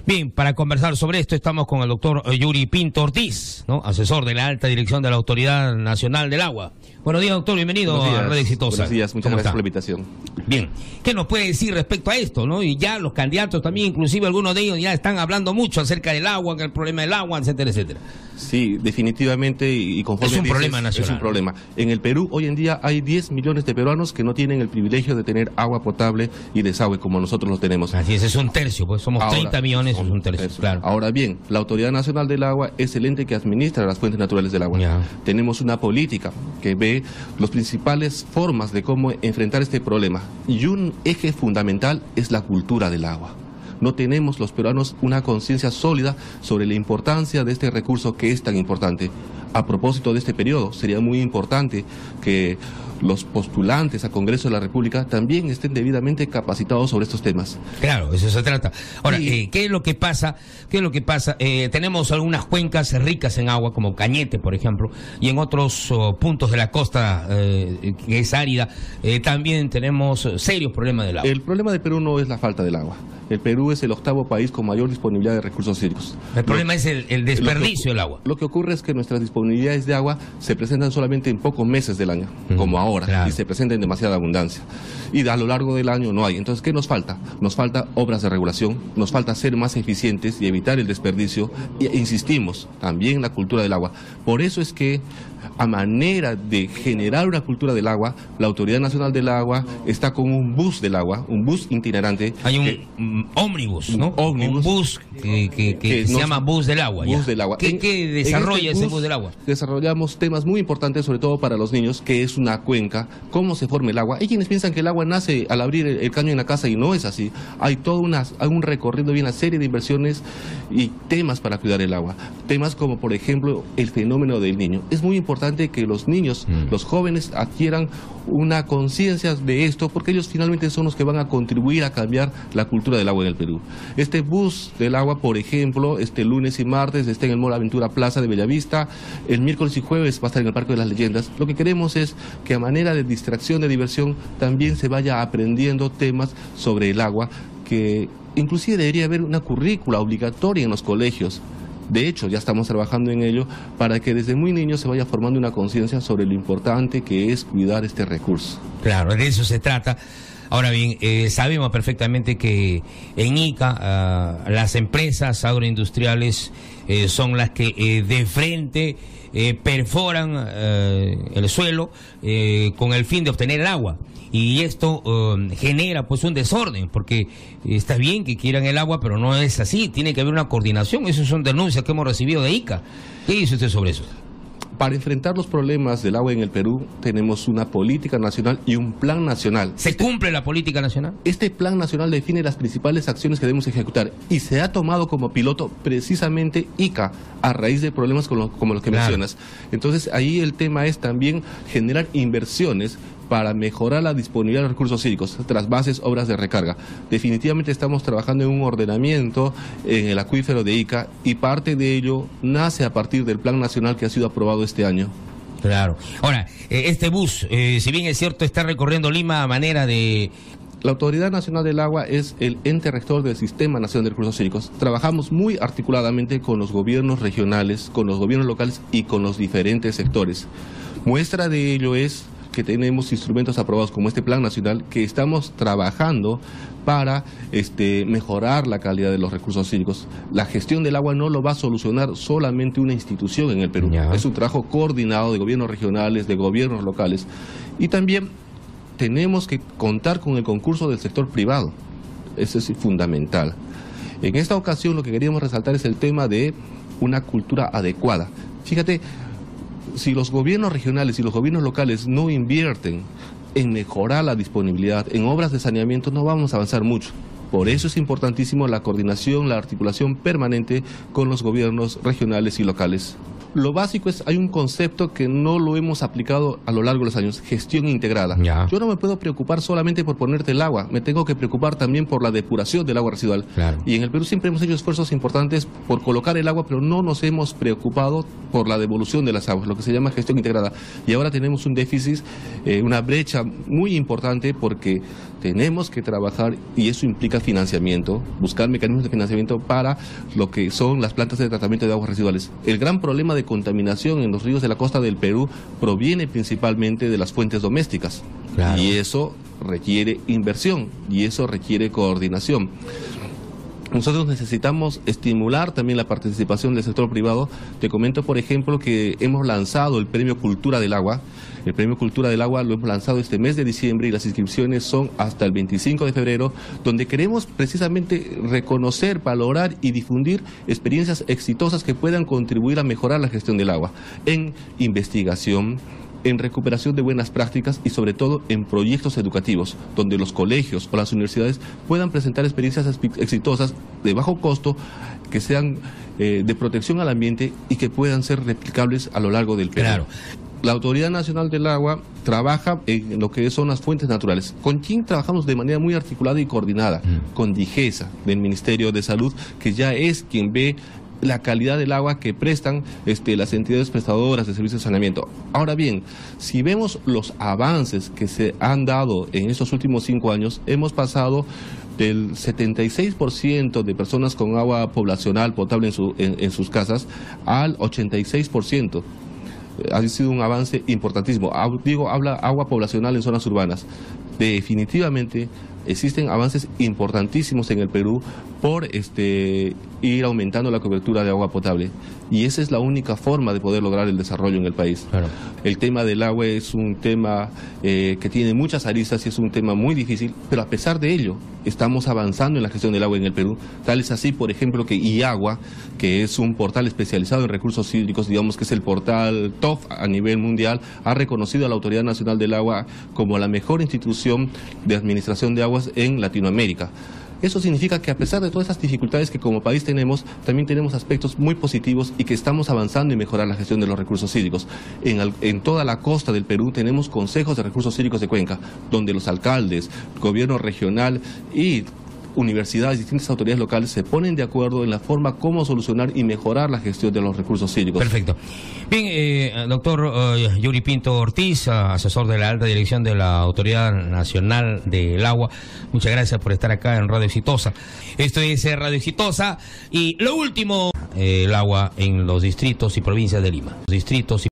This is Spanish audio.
Bien, para conversar sobre esto estamos con el doctor Yuri Pinto Ortiz, ¿no? Asesor de la alta dirección de la Autoridad Nacional del Agua. Buenos días, doctor, bienvenido a Red Exitosa. Buenos días, muchas gracias por la invitación. Bien, ¿qué nos puede decir respecto a esto, no? Y ya los candidatos también, inclusive algunos de ellos ya están hablando mucho acerca del agua, el problema del agua, etcétera, etcétera. Sí, definitivamente, y conforme es un dices, problema nacional. Es un problema. En el Perú hoy en día hay 10 millones de peruanos que no tienen el privilegio de tener agua potable y desagüe como nosotros lo tenemos. Así es un tercio, pues somos 30 millones, es un tercio, claro. Ahora bien, la Autoridad Nacional del Agua es el ente que administra las fuentes naturales del agua. Ya. Tenemos una política que ve las principales formas de cómo enfrentar este problema. Y un eje fundamental es la cultura del agua. No tenemos los peruanos una conciencia sólida sobre la importancia de este recurso que es tan importante. A propósito de este periodo, sería muy importante que los postulantes a Congreso de la República también estén debidamente capacitados sobre estos temas. Claro, eso se trata. Ahora, Y ¿qué es lo que pasa? Tenemos algunas cuencas ricas en agua, como Cañete, por ejemplo, y en otros puntos de la costa que es árida, también tenemos serios problemas del agua. El problema de Perú no es la falta del agua. El Perú es el 8º país con mayor disponibilidad de recursos hídricos. El problema es el desperdicio del agua. Lo que ocurre es que nuestras disponibilidades de agua se presentan solamente en pocos meses del año, como ahora, claro. Y se presentan en demasiada abundancia. Y a lo largo del año no hay. Entonces, ¿qué nos falta? Nos falta obras de regulación, nos falta ser más eficientes y evitar el desperdicio, e insistimos, también en la cultura del agua. Por eso es que, a manera de generar una cultura del agua, la Autoridad Nacional del Agua está con un bus del agua, un bus itinerante. Hay un ómnibus, ¿no? Ómnibus, un bus que se llama Bus del Agua. Bus del Agua. ¿Qué desarrolla ese bus del agua? Desarrollamos temas muy importantes, sobre todo para los niños, que es una cuenca, cómo se forma el agua. Hay quienes piensan que el agua nace al abrir el caño en la casa y no es así. Hay todo un recorrido y una serie de inversiones y temas para cuidar el agua. Temas como, por ejemplo, el fenómeno del niño. Es muy importante que los niños, los jóvenes adquieran una conciencia de esto, porque ellos finalmente son los que van a contribuir a cambiar la cultura del agua en el Perú. Este bus del agua, por ejemplo, este lunes y martes está en el Mall Aventura Plaza de Bellavista, el miércoles y jueves va a estar en el Parque de las Leyendas. Lo que queremos es que, a manera de distracción, de diversión, también se vaya aprendiendo temas sobre el agua, que inclusive debería haber una currícula obligatoria en los colegios. De hecho, ya estamos trabajando en ello para que desde muy niños se vaya formando una conciencia sobre lo importante que es cuidar este recurso. Claro, de eso se trata. Ahora bien, sabemos perfectamente que en Ica las empresas agroindustriales son las que de frente perforan el suelo con el fin de obtener el agua. Y esto genera pues un desorden, porque está bien que quieran el agua, pero no es así, tiene que haber una coordinación. Esas son denuncias que hemos recibido de Ica. ¿Qué dice usted sobre eso? Para enfrentar los problemas del agua en el Perú, tenemos una política nacional y un plan nacional. ¿Se cumple la política nacional? Este plan nacional define las principales acciones que debemos ejecutar y se ha tomado como piloto precisamente Ica, a raíz de problemas como los que mencionas. Entonces, ahí el tema es también generar inversiones para mejorar la disponibilidad de recursos hídricos, trasvases, obras de recarga. Definitivamente estamos trabajando en un ordenamiento en el acuífero de Ica, y parte de ello nace a partir del plan nacional que ha sido aprobado este año. Claro. Ahora, este bus, si bien es cierto, está recorriendo Lima a manera de... La Autoridad Nacional del Agua es el ente rector del Sistema Nacional de Recursos Hídricos. Trabajamos muy articuladamente con los gobiernos regionales, con los gobiernos locales y con los diferentes sectores. Muestra de ello es que tenemos instrumentos aprobados como este Plan Nacional, que estamos trabajando para mejorar la calidad de los recursos hídricos. La gestión del agua no lo va a solucionar solamente una institución en el Perú. Ya. Es un trabajo coordinado de gobiernos regionales, de gobiernos locales. Y también tenemos que contar con el concurso del sector privado. Eso es fundamental. En esta ocasión lo que queríamos resaltar es el tema de una cultura adecuada. Fíjate, si los gobiernos regionales y los gobiernos locales no invierten en mejorar la disponibilidad, en obras de saneamiento, no vamos a avanzar mucho. Por eso es importantísimo la coordinación, la articulación permanente con los gobiernos regionales y locales. Lo básico es, hay un concepto que no lo hemos aplicado a lo largo de los años: gestión integrada. Ya. Yo no me puedo preocupar solamente por ponerte el agua, me tengo que preocupar también por la depuración del agua residual. Claro. Y en el Perú siempre hemos hecho esfuerzos importantes por colocar el agua, pero no nos hemos preocupado por la devolución de las aguas, lo que se llama gestión integrada. Y ahora tenemos un déficit, una brecha muy importante, porque tenemos que trabajar, y eso implica financiamiento, buscar mecanismos de financiamiento para lo que son las plantas de tratamiento de aguas residuales. El gran problema de contaminación en los ríos de la costa del Perú proviene principalmente de las fuentes domésticas. Claro. Y eso requiere inversión, y eso requiere coordinación. Nosotros necesitamos estimular también la participación del sector privado. Te comento, por ejemplo, que hemos lanzado el Premio Cultura del Agua. El Premio Cultura del Agua lo hemos lanzado este mes de diciembre y las inscripciones son hasta el 25 de febrero, donde queremos precisamente reconocer, valorar y difundir experiencias exitosas que puedan contribuir a mejorar la gestión del agua en investigación, en recuperación de buenas prácticas y sobre todo en proyectos educativos, donde los colegios o las universidades puedan presentar experiencias exitosas de bajo costo, que sean de protección al ambiente y que puedan ser replicables a lo largo del Perú. Claro. La Autoridad Nacional del Agua trabaja en lo que son las fuentes naturales. ¿Con quién trabajamos de manera muy articulada y coordinada? Con DIGESA, del Ministerio de Salud, que ya es quien ve la calidad del agua que prestan las entidades prestadoras de servicios de saneamiento. Ahora bien, si vemos los avances que se han dado en estos últimos 5 años, hemos pasado del 76% de personas con agua poblacional potable en sus casas al 86%. Ha sido un avance importantísimo. Habla agua poblacional en zonas urbanas. Definitivamente existen avances importantísimos en el Perú por ir aumentando la cobertura de agua potable, y esa es la única forma de poder lograr el desarrollo en el país. Claro. El tema del agua es un tema que tiene muchas aristas y es un tema muy difícil, pero a pesar de ello estamos avanzando en la gestión del agua en el Perú. Tal es así, por ejemplo, que IAGUA, que es un portal especializado en recursos hídricos, digamos que es el portal top a nivel mundial, ha reconocido a la Autoridad Nacional del Agua como la mejor institución de administración de aguas en Latinoamérica. Eso significa que a pesar de todas esas dificultades que como país tenemos, también tenemos aspectos muy positivos y que estamos avanzando en mejorar la gestión de los recursos hídricos. En toda la costa del Perú tenemos consejos de recursos hídricos de cuenca, donde los alcaldes, gobierno regional y universidades y distintas autoridades locales se ponen de acuerdo en la forma como solucionar y mejorar la gestión de los recursos hídricos. Perfecto. Bien, doctor Yuri Pinto Ortiz, asesor de la alta dirección de la Autoridad Nacional del Agua, muchas gracias por estar acá en Radio Exitosa. Esto es Radio Exitosa y lo último, el agua en los distritos y provincias de Lima.